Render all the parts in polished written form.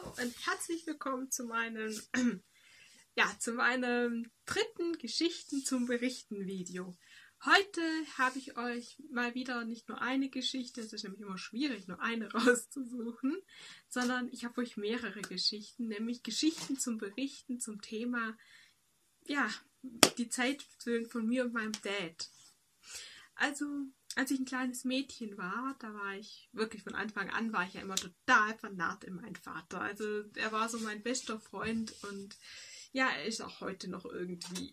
und herzlich willkommen zu meinem dritten Geschichten zum Berichten Video. Heute habe ich euch mal wieder nicht nur eine Geschichte, es ist nämlich immer schwierig, nur eine rauszusuchen, sondern ich habe euch mehrere Geschichten, nämlich Geschichten zum Berichten zum Thema, die Zeit von mir und meinem Dad. Also, als ich ein kleines Mädchen war, da war ich wirklich von Anfang an, war ich ja immer total vernarrt in meinen Vater. Also, er war so mein bester Freund und ja, er ist auch heute noch irgendwie.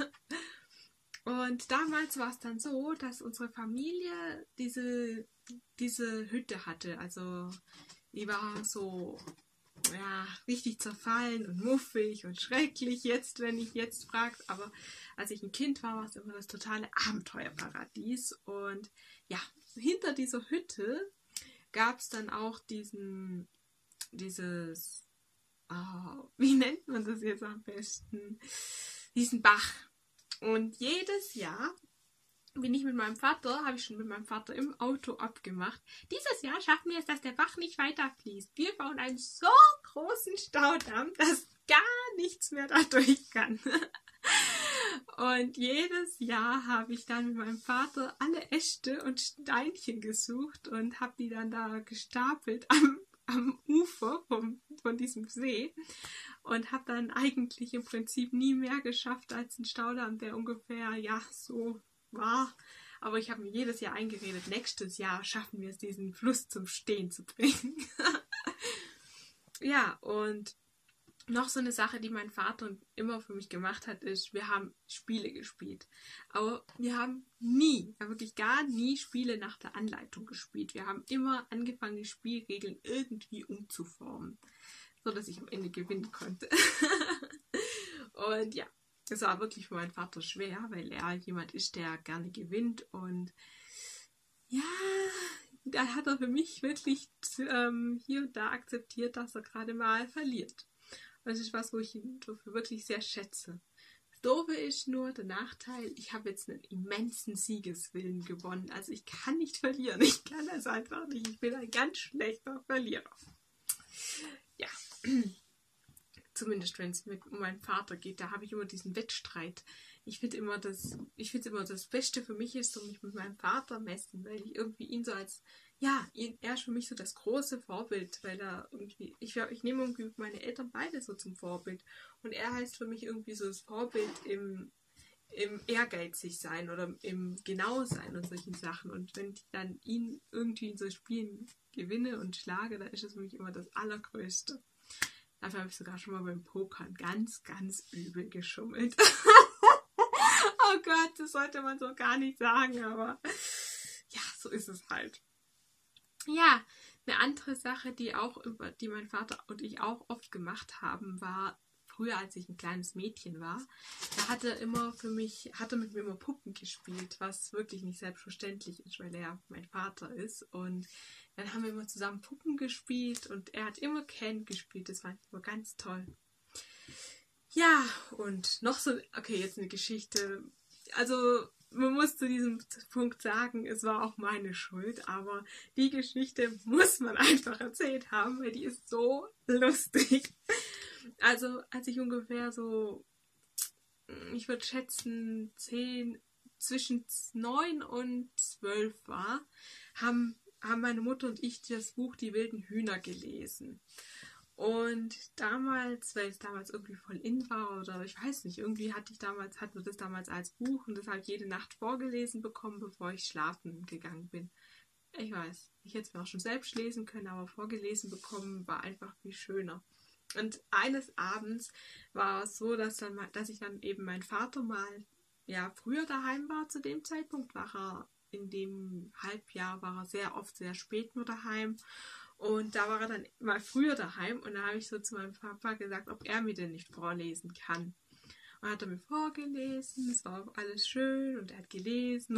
Und damals war es dann so, dass unsere Familie diese Hütte hatte. Also, die war so, ja, richtig zerfallen und muffig und schrecklich jetzt, wenn ich jetzt fragt. Aber als ich ein Kind war, war es immer das totale Abenteuerparadies. Und ja, hinter dieser Hütte gab es dann auch wie nennt man das jetzt am besten? Diesen Bach. Und jedes Jahr habe ich schon mit meinem Vater im Auto abgemacht. Dieses Jahr schaffen wir es, dass der Bach nicht weiterfließt. Wir bauen einen so großen Staudamm, dass gar nichts mehr dadurch kann. Und jedes Jahr habe ich dann mit meinem Vater alle Äste und Steinchen gesucht und habe die dann da gestapelt am Ufer von diesem See und habe dann eigentlich im Prinzip nie mehr geschafft als ein Staudamm, der ungefähr, so war. Aber ich habe mir jedes Jahr eingeredet, nächstes Jahr schaffen wir es, diesen Fluss zum Stehen zu bringen. Ja, und noch so eine Sache, die mein Vater immer für mich gemacht hat, ist, wir haben Spiele gespielt. Aber wir haben wirklich gar nie Spiele nach der Anleitung gespielt. Wir haben immer angefangen, die Spielregeln irgendwie umzuformen, so dass ich am Ende gewinnen konnte. Und ja, es war wirklich für meinen Vater schwer, weil er jemand ist, der gerne gewinnt. Und ja, da hat er für mich wirklich hier und da akzeptiert, dass er gerade mal verliert. Das ist was, wo ich ihn dafür wirklich sehr schätze. Das Doofe ist nur der Nachteil, ich habe jetzt einen immensen Siegeswillen gewonnen. Also ich kann nicht verlieren. Ich kann das einfach nicht. Ich bin ein ganz schlechter Verlierer. Ja. Zumindest wenn es um meinen Vater geht, da habe ich immer diesen Wettstreit. Ich finde immer, das Beste für mich ist, so mich mit meinem Vater messen, weil ich irgendwie ihn so als, er ist für mich so das große Vorbild, weil er irgendwie, ich nehme irgendwie meine Eltern beide so zum Vorbild und er heißt für mich irgendwie so das Vorbild im ehrgeizig sein oder im genau sein und solchen Sachen. Und wenn ich dann ihn irgendwie in so Spielen gewinne und schlage, dann ist es für mich immer das Allergrößte. Dafür habe ich sogar schon mal beim Pokern ganz, ganz übel geschummelt. Oh Gott, das sollte man so gar nicht sagen, aber ja, so ist es halt. Ja, eine andere Sache, die mein Vater und ich auch oft gemacht haben, war früher, als ich ein kleines Mädchen war, da hat er mit mir immer Puppen gespielt, was wirklich nicht selbstverständlich ist, weil er mein Vater ist. Und dann haben wir immer zusammen Puppen gespielt und er hat immer Ken gespielt. Das fand ich immer ganz toll. Ja, und noch so, okay, jetzt eine Geschichte. Also, man muss zu diesem Punkt sagen, es war auch meine Schuld, aber die Geschichte muss man einfach erzählt haben, weil die ist so lustig. Also, als ich ungefähr so, ich würde schätzen, zwischen 9 und 12 war, haben meine Mutter und ich das Buch Die wilden Hühner gelesen. Und damals, weil es damals irgendwie voll in war oder ich weiß nicht, irgendwie hatten wir das damals als Buch und das halt jede Nacht vorgelesen bekommen, bevor ich schlafen gegangen bin. Ich weiß, ich hätte es mir auch schon selbst lesen können, aber vorgelesen bekommen war einfach viel schöner. Und eines Abends war es so, dass ich dann eben mein Vater mal früher daheim war zu dem Zeitpunkt, in dem Halbjahr war er sehr oft sehr spät nur daheim. Und da war er dann mal früher daheim und da habe ich so zu meinem Papa gesagt, ob er mir denn nicht vorlesen kann. Und hat er mir vorgelesen, es war auch alles schön und er hat gelesen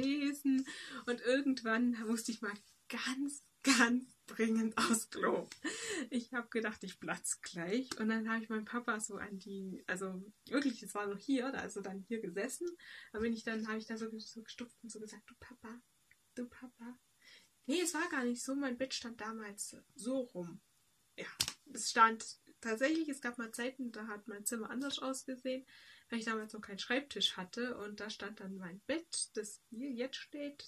und irgendwann musste ich mal ganz, ganz dringend aufs Klo. Ich habe gedacht, ich platz gleich und dann habe ich meinen Papa so also wirklich, es war noch hier, da ist er dann hier gesessen, habe ich da so gestupft und so gesagt, du Papa. Nee, es war gar nicht so, mein Bett stand damals so rum. Ja, es stand tatsächlich, es gab mal Zeiten, da hat mein Zimmer anders ausgesehen, weil ich damals noch keinen Schreibtisch hatte und da stand dann mein Bett, das hier jetzt steht,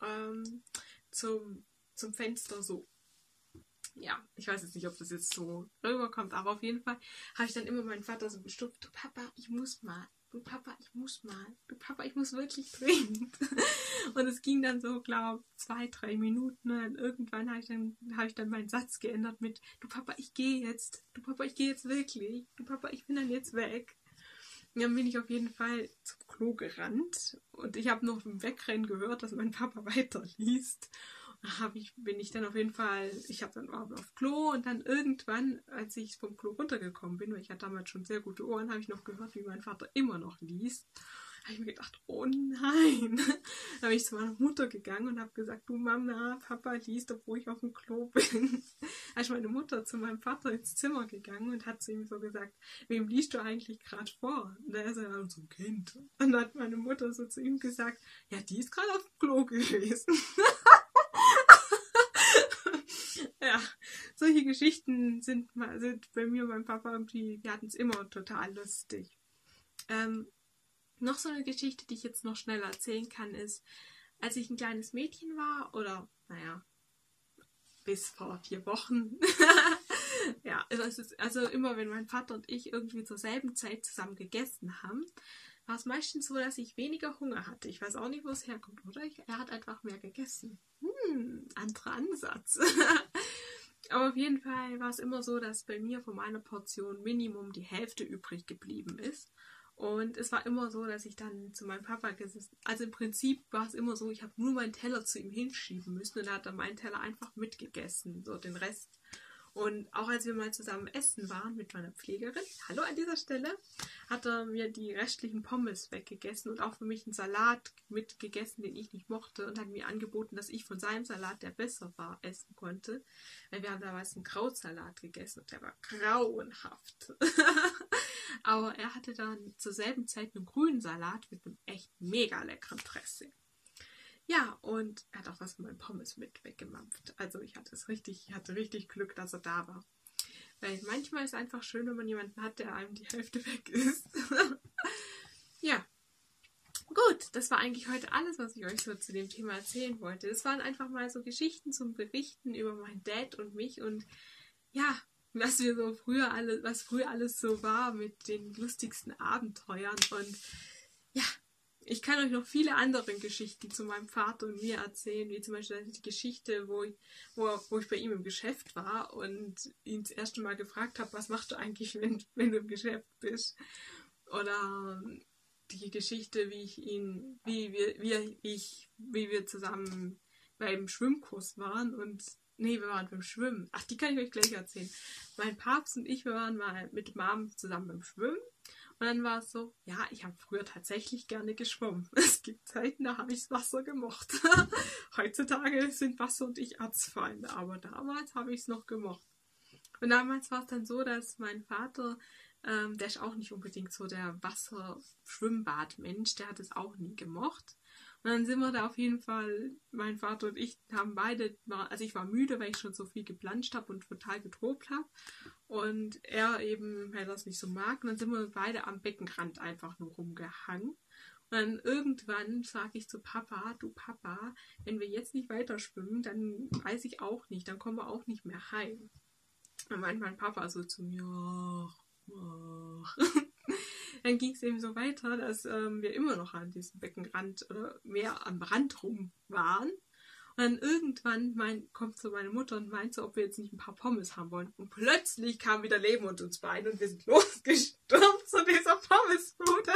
zum Fenster so. Ja, ich weiß jetzt nicht, ob das jetzt so rüberkommt, aber auf jeden Fall habe ich dann immer meinen Vater so bestimmt, du Papa, ich muss mal. Du Papa, ich muss mal. Du Papa, ich muss wirklich dringend. Und es ging dann so, glaube ich, 2-3 Minuten. Und irgendwann habe ich dann meinen Satz geändert mit, du Papa, ich gehe jetzt. Du Papa, ich gehe jetzt wirklich. Du Papa, ich bin dann jetzt weg. Und dann bin ich auf jeden Fall zum Klo gerannt. Und ich habe noch im Wegrennen gehört, dass mein Papa weiterliest. Bin ich dann auf jeden Fall, ich habe dann auf Klo und dann irgendwann, als ich vom Klo runtergekommen bin, weil ich hatte damals schon sehr gute Ohren, habe ich noch gehört, wie mein Vater immer noch liest. Da habe ich mir gedacht, oh nein. Da bin ich zu meiner Mutter gegangen und habe gesagt, du Mama, Papa liest, obwohl ich auf dem Klo bin. Da ist meine Mutter zu meinem Vater ins Zimmer gegangen und hat zu ihm so gesagt, wem liest du eigentlich gerade vor? Und da ist er dann so ein Kind. Und dann hat meine Mutter so zu ihm gesagt, ja, die ist gerade auf dem Klo gewesen. Ja, solche Geschichten sind bei mir und meinem Papa irgendwie, wir hatten es immer total lustig. Noch so eine Geschichte, die ich jetzt noch schnell erzählen kann, ist, als ich ein kleines Mädchen war, oder, naja, bis vor 4 Wochen, ja, also immer wenn mein Vater und ich irgendwie zur selben Zeit zusammen gegessen haben, war es meistens so, dass ich weniger Hunger hatte. Ich weiß auch nicht, wo es herkommt, oder? Er hat einfach mehr gegessen. Anderer Ansatz. Aber auf jeden Fall war es immer so, dass bei mir von meiner Portion Minimum die Hälfte übrig geblieben ist. Und es war immer so, dass ich dann zu meinem Papa gesessen, also im Prinzip war es immer so, ich habe nur meinen Teller zu ihm hinschieben müssen und er hat dann meinen Teller einfach mitgegessen, so den Rest. Und auch als wir mal zusammen essen waren mit meiner Pflegerin, hallo an dieser Stelle, hat er mir die restlichen Pommes weggegessen und auch für mich einen Salat mitgegessen, den ich nicht mochte und hat mir angeboten, dass ich von seinem Salat, der besser war, essen konnte. Weil wir haben damals einen Krautsalat gegessen und der war grauenhaft. Aber er hatte dann zur selben Zeit einen grünen Salat mit einem echt mega leckeren Dressing. Ja, und er hat auch was von meinen Pommes mit weggemampft. Also ich hatte richtig Glück, dass er da war. Weil manchmal ist es einfach schön, wenn man jemanden hat, der einem die Hälfte weg ist. Ja, gut, das war eigentlich heute alles, was ich euch so zu dem Thema erzählen wollte. Das waren einfach mal so Geschichten zum Berichten über meinen Dad und mich und ja, was früher alles so war mit den lustigsten Abenteuern und ja, ich kann euch noch viele andere Geschichten zu meinem Vater und mir erzählen, wie zum Beispiel die Geschichte, wo ich bei ihm im Geschäft war und ihn das erste Mal gefragt habe, was machst du eigentlich, wenn du im Geschäft bist? Oder die Geschichte, wie wir zusammen beim Schwimmkurs waren und nee, wir waren beim Schwimmen. Ach, die kann ich euch gleich erzählen. Mein Papst und ich, wir waren mal mit Mom zusammen beim Schwimmen. Und dann war es so, ja, ich habe früher tatsächlich gerne geschwommen. Es gibt Zeiten, da habe ich das Wasser gemocht. Heutzutage sind Wasser und ich Erzfeinde, aber damals habe ich es noch gemocht. Und damals war es dann so, dass mein Vater, der ist auch nicht unbedingt so der Wasser-Schwimmbad-Mensch, der hat es auch nie gemocht. Und dann sind wir da auf jeden Fall, mein Vater und ich haben also ich war müde, weil ich schon so viel geplanscht habe und total getobt habe. Und er eben, weil er es nicht so mag. Und dann sind wir beide am Beckenrand einfach nur rumgehangen. Und dann irgendwann sage ich zu Papa, du Papa, wenn wir jetzt nicht weiter schwimmen, dann weiß ich auch nicht, dann kommen wir auch nicht mehr heim. Dann meint mein Papa so zu mir, ach. Dann ging es eben so weiter, dass wir immer noch an diesem Beckenrand oder mehr am Rand rum waren. Und dann irgendwann kommt so meine Mutter und meint so, ob wir jetzt nicht ein paar Pommes haben wollen. Und plötzlich kam wieder Leben unter uns beiden und wir sind losgestürmt zu dieser Pommesbude.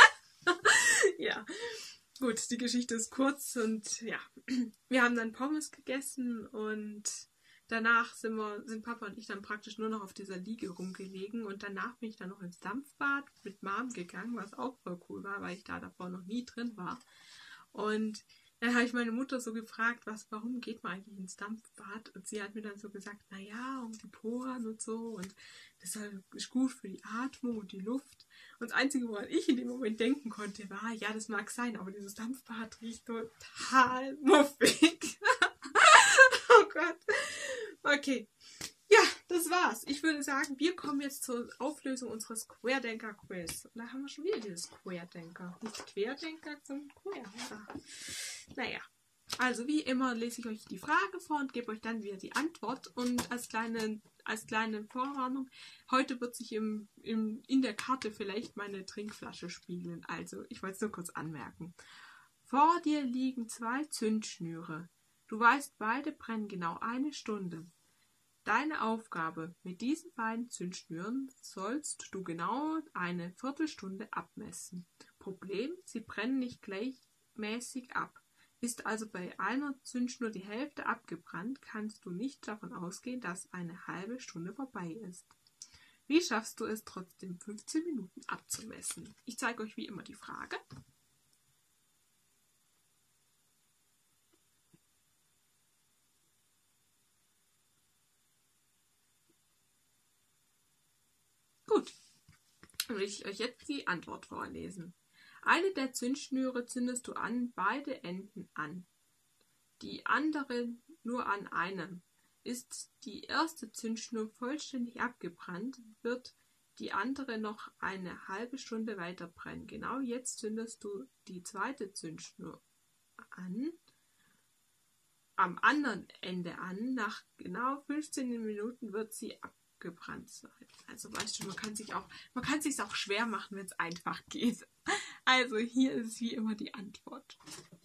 Ja, gut, die Geschichte ist kurz und ja, wir haben dann Pommes gegessen und danach sind Papa und ich dann praktisch nur noch auf dieser Liege rumgelegen und danach bin ich dann noch ins Dampfbad mit Mom gegangen, was auch voll cool war, weil ich da davor noch nie drin war. Und dann habe ich meine Mutter so gefragt, warum geht man eigentlich ins Dampfbad? Und sie hat mir dann so gesagt, naja, um die Poren und so und das ist gut für die Atmung und die Luft. Und das Einzige, woran ich in dem Moment denken konnte, war, ja, das mag sein, aber dieses Dampfbad riecht total muffig. Oh Gott. Okay. Ja, das war's. Ich würde sagen, wir kommen jetzt zur Auflösung unseres Querdenker-Quiz. Da haben wir schon wieder dieses Querdenker. Nicht Querdenker, sondern Quer. Naja. Also wie immer lese ich euch die Frage vor und gebe euch dann wieder die Antwort. Und als kleine Vorwarnung, heute wird sich in der Karte vielleicht meine Trinkflasche spiegeln. Also ich wollte es nur kurz anmerken. Vor dir liegen 2 Zündschnüre. Du weißt, beide brennen genau 1 Stunde. Deine Aufgabe: Mit diesen beiden Zündschnüren sollst du genau eine Viertelstunde abmessen. Problem: Sie brennen nicht gleichmäßig ab. Ist also bei einer Zündschnur die Hälfte abgebrannt, kannst du nicht davon ausgehen, dass eine halbe Stunde vorbei ist. Wie schaffst du es trotzdem, 15 Minuten abzumessen? Ich zeige euch wie immer die Frage. Gut, dann will ich euch jetzt die Antwort vorlesen. Eine der Zündschnüre zündest du an beide Enden an. Die andere nur an einem. Ist die erste Zündschnur vollständig abgebrannt, wird die andere noch eine halbe Stunde weiter brennen. Genau jetzt zündest du die zweite Zündschnur an, am anderen Ende an. Nach genau 15 Minuten wird sie abgebrannt sein. Also weißt du, man kann sich auch schwer machen, wenn es einfach geht. Also hier ist wie immer die Antwort.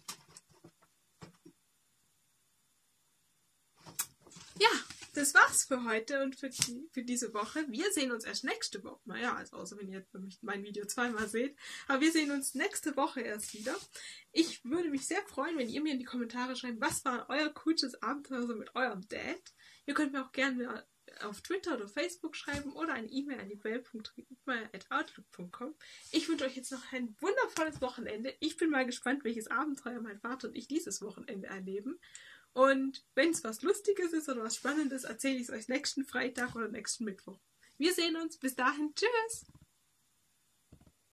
Ja, das war's für heute und für diese Woche. Wir sehen uns erst nächste Woche. Naja, also außer wenn ihr jetzt mein Video zweimal seht. Aber wir sehen uns nächste Woche erst wieder. Ich würde mich sehr freuen, wenn ihr mir in die Kommentare schreibt, was war euer coolstes Abenteuer so mit eurem Dad. Ihr könnt mir auch gerne auf Twitter oder Facebook schreiben oder eine E-Mail an die welt.outlook.com. Ich wünsche euch jetzt noch ein wundervolles Wochenende. Ich bin mal gespannt, welches Abenteuer mein Vater und ich dieses Wochenende erleben. Und wenn es was Lustiges ist oder was Spannendes, erzähle ich es euch nächsten Freitag oder nächsten Mittwoch. Wir sehen uns. Bis dahin. Tschüss.